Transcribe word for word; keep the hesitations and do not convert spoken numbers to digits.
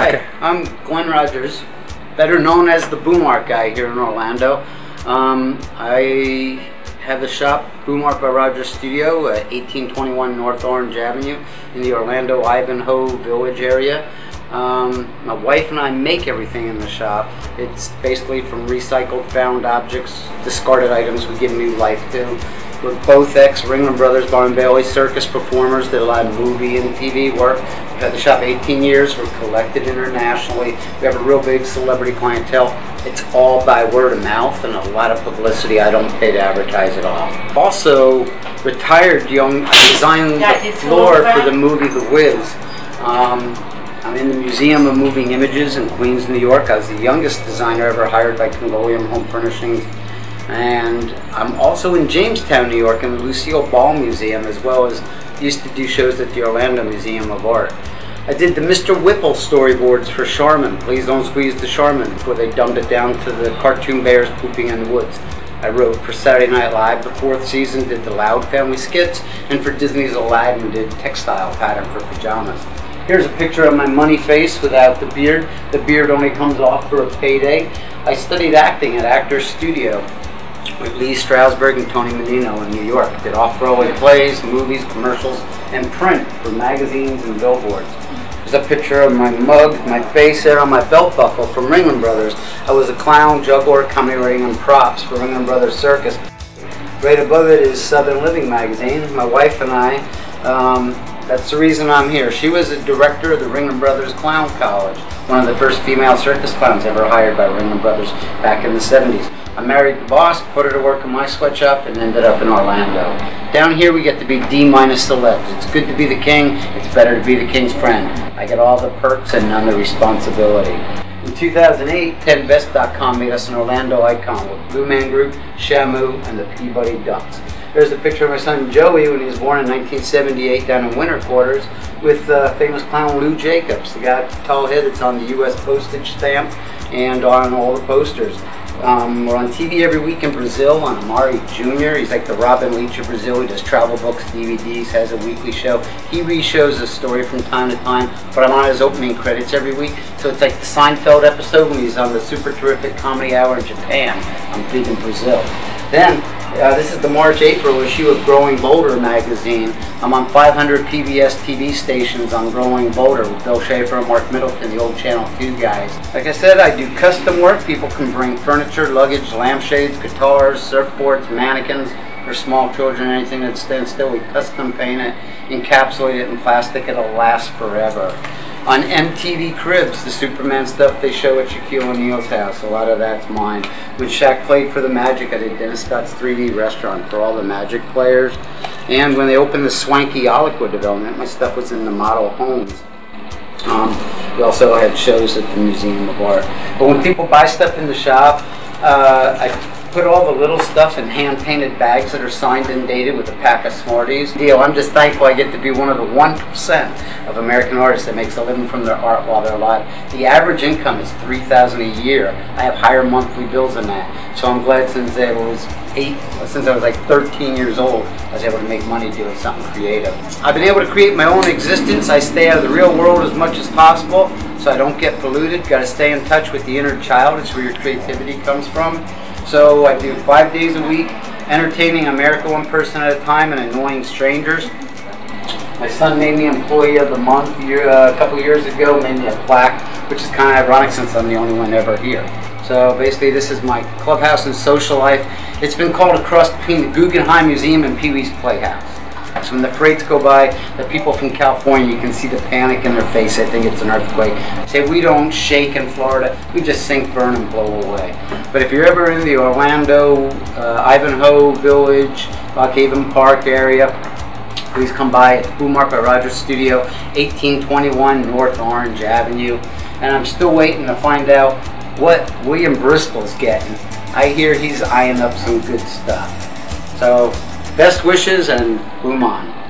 Hi, I'm Glenn Rogers, better known as the Boom Art guy here in Orlando. Um, I have the shop Boom Art by Rogers Studio at eighteen twenty-one North Orange Avenue in the Orlando Ivanhoe Village area. Um, my wife and I make everything in the shop. It's basically from recycled found objects, discarded items we give new life to. We're both ex-Ringling Brothers, Barnum Bailey circus performers, did a lot of movie and T V work. We've had the shop eighteen years, we're collected internationally. We have a real big celebrity clientele. It's all by word of mouth and a lot of publicity. I don't pay to advertise at all. Also, retired young, I designed the floor for the movie The Wiz. Um, I'm in the Museum of Moving Images in Queens, New York. I was the youngest designer ever hired by Congolium Home Furnishings. And I'm also in Jamestown, New York, in the Lucille Ball Museum, as well as used to do shows at the Orlando Museum of Art. I did the Mister Whipple storyboards for Charmin, Please Don't Squeeze the Charmin, before they dumbed it down to the cartoon bears pooping in the woods. I wrote for Saturday Night Live the fourth season, did the Loud Family skits, and for Disney's Aladdin did textile pattern for pajamas. Here's a picture of my money face without the beard. The beard only comes off for a payday. I studied acting at Actors Studio with Lee Strasberg and Tony Menino in New York. Did off-Broadway plays, movies, commercials, and print for magazines and billboards. There's a picture of my mug, my face there on my belt buckle from Ringling Brothers. I was a clown, juggler, comedy ring, and props for Ringling Brothers Circus. Right above it is Southern Living magazine. My wife and I, um, that's the reason I'm here. She was the director of the Ringling Brothers Clown College, one of the first female circus clowns ever hired by Ringling Brothers back in the seventies. I married the boss, put her to work in my sweatshop, and ended up in Orlando. Down here we get to be D minus celebs. It's good to be the king, it's better to be the king's friend. I get all the perks and none of the responsibility. In two thousand eight, ten best dot com made us an Orlando icon with Blue Man Group, Shamu, and the Peabody Ducks. There's a picture of my son Joey when he was born in nineteen seventy-eight down in winter quarters with uh, famous clown Lou Jacobs, the guy with the tall head that's on the U S postage stamp and on all the posters. Um, we're on T V every week in Brazil on Amari Junior He's like the Robin Leach of Brazil. He does travel books, D V Ds, has a weekly show. He re-shows a story from time to time, but I'm on his opening credits every week. So it's like the Seinfeld episode when he's on the super terrific comedy hour in Japan. I'm big in Brazil. Then, uh, this is the March-April issue of Growing Bolder magazine. I'm on five hundred P B S T V stations on Growing Bolder with Bill Schaefer and Mark Middleton, the old Channel two guys. Like I said, I do custom work. People can bring furniture, luggage, lampshades, guitars, surfboards, mannequins, for small children, anything that stands still. We custom paint it, encapsulate it in plastic. It'll last forever. On M T V Cribs, the Superman stuff they show at Shaquille O'Neal's house, a lot of that's mine. When Shaq played for the Magic, I did Dennis Scott's three D restaurant for all the Magic players. And when they opened the swanky Aliqua development, my stuff was in the model homes. Um, we also had shows at the Museum of Art. But when people buy stuff in the shop, uh, I put all the little stuff in hand-painted bags that are signed and dated with a pack of Smarties. Deal. I'm just thankful I get to be one of the one percent of American artists that makes a living from their art while they're alive. The average income is three thousand dollars a year. I have higher monthly bills than that. So I'm glad since I was eight, since I was like thirteen years old, I was able to make money doing something creative. I've been able to create my own existence. I stay out of the real world as much as possible so I don't get polluted. Got to stay in touch with the inner child. It's where your creativity comes from. So I do five days a week, entertaining America one person at a time and annoying strangers. My son made me Employee of the Month year, uh, a couple years ago, made me a plaque, which is kind of ironic since I'm the only one ever here. So basically this is my clubhouse and social life. It's been called a cross between the Guggenheim Museum and Pee-wee's Playhouse. So when the freights go by, the people from California, you can see the panic in their face. I think it's an earthquake. Say we don't shake in Florida, we just sink, burn, and blow away. But if you're ever in the Orlando, uh, Ivanhoe Village, Lockhaven Park area, please come by at Boom Art by Rogers Studio, eighteen twenty-one North Orange Avenue. And I'm still waiting to find out what William Bristol's getting. I hear he's eyeing up some good stuff. So, best wishes and boom on.